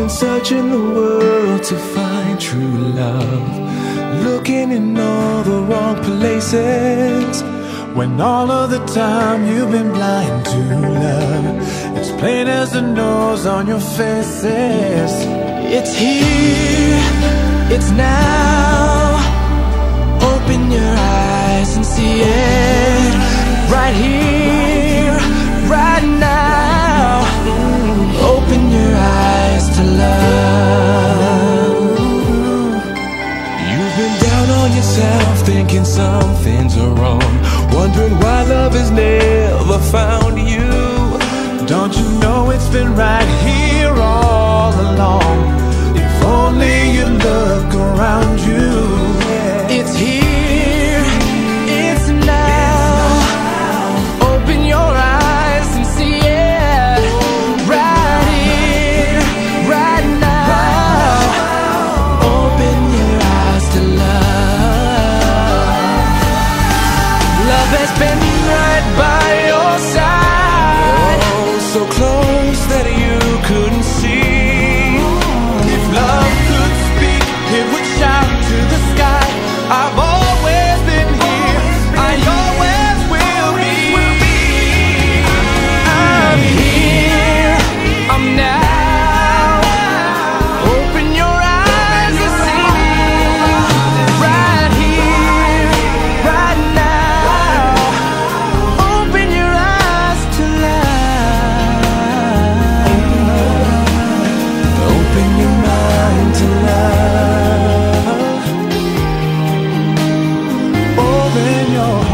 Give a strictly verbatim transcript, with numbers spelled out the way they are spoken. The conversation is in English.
searching the world to find true love, looking in all the wrong places, when all of the time you've been blind to love. It's plain as the nose on your faces. It's here, it's now. Open your eyes and see it, right here, right now. Open your eyes to love. You've been down on yourself, thinking some things are wrong, wondering why love has never found you. Don't you know it's been right here all along? If only you look around you. It's here, it's now. Open your eyes and see it, right here, right now. Open your eyes to love. Love has been right by your side, oh, so close that you couldn't see. If love could speak, it would shout to the sky. I've always been here, I always will be. I'm here, I'm now. Open your eyes and see me, right here, right now. Open your eyes to love. Open your mind to love. Open your